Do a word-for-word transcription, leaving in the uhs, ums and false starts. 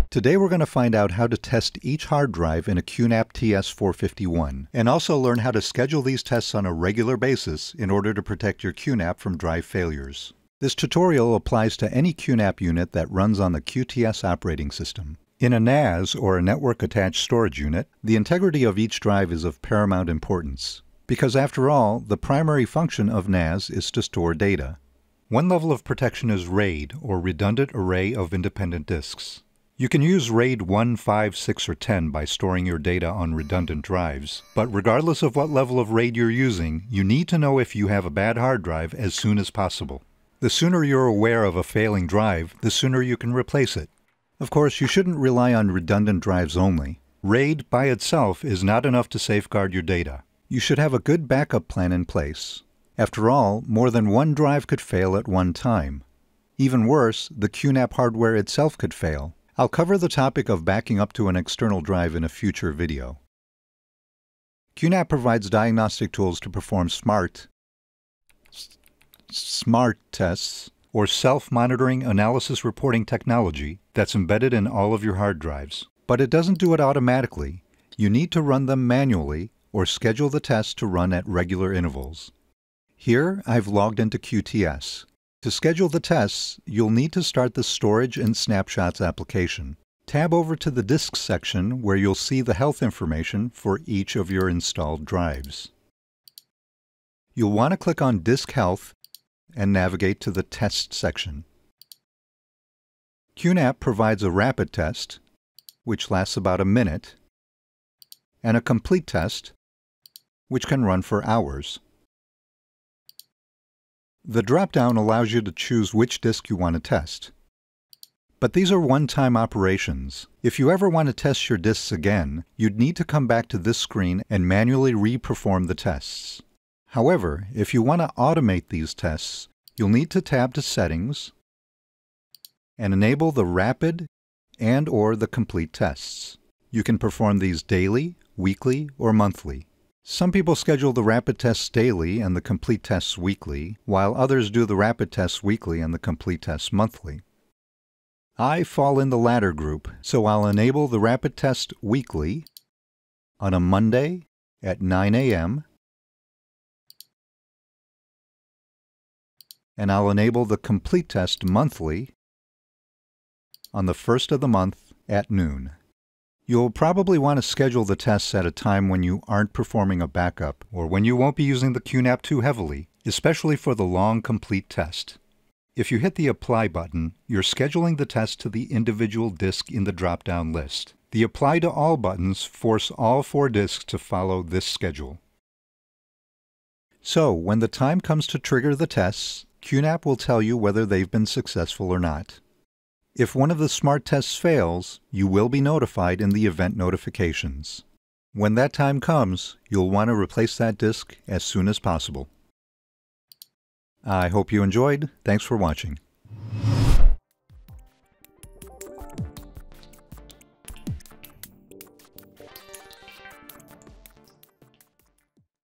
Today we're going to find out how to test each hard drive in a Q NAP T S four fifty-one, and also learn how to schedule these tests on a regular basis in order to protect your Q NAP from drive failures. This tutorial applies to any Q NAP unit that runs on the Q T S operating system. In a N A S, or a network-attached storage unit, the integrity of each drive is of paramount importance, because after all, the primary function of N A S is to store data. One level of protection is RAID, or Redundant Array of Independent Disks. You can use RAID one, five, six, or ten by storing your data on redundant drives, but regardless of what level of RAID you're using, you need to know if you have a bad hard drive as soon as possible. The sooner you're aware of a failing drive, the sooner you can replace it. Of course, you shouldn't rely on redundant drives only. RAID by itself is not enough to safeguard your data. You should have a good backup plan in place. After all, more than one drive could fail at one time. Even worse, the Q NAP hardware itself could fail. I'll cover the topic of backing up to an external drive in a future video. Q NAP provides diagnostic tools to perform SMART, SMART tests, or self-monitoring analysis reporting technology that's embedded in all of your hard drives. But it doesn't do it automatically. You need to run them manually or schedule the tests to run at regular intervals. Here, I've logged into Q T S. To schedule the tests, you'll need to start the Storage and Snapshots application. Tab over to the Disks section where you'll see the health information for each of your installed drives. You'll want to click on Disk Health and navigate to the Test section. Q NAP provides a rapid test, which lasts about a minute, and a complete test, which can run for hours. The drop-down allows you to choose which disk you want to test. But these are one-time operations. If you ever want to test your disks again, you'd need to come back to this screen and manually re-perform the tests. However, if you want to automate these tests, you'll need to tab to Settings and enable the Rapid and or the Complete tests. You can perform these daily, weekly, or monthly. Some people schedule the rapid tests daily and the complete tests weekly, while others do the rapid tests weekly and the complete tests monthly. I fall in the latter group, so I'll enable the rapid test weekly on a Monday at nine A M and I'll enable the complete test monthly on the first of the month at noon. You'll probably want to schedule the tests at a time when you aren't performing a backup or when you won't be using the Q NAP too heavily, especially for the long complete test. If you hit the Apply button, you're scheduling the test to the individual disk in the drop-down list. The Apply to All buttons force all four disks to follow this schedule. So, when the time comes to trigger the tests, Q NAP will tell you whether they've been successful or not. If one of the SMART tests fails, you will be notified in the event notifications. When that time comes, you'll want to replace that disk as soon as possible. I hope you enjoyed. Thanks for watching.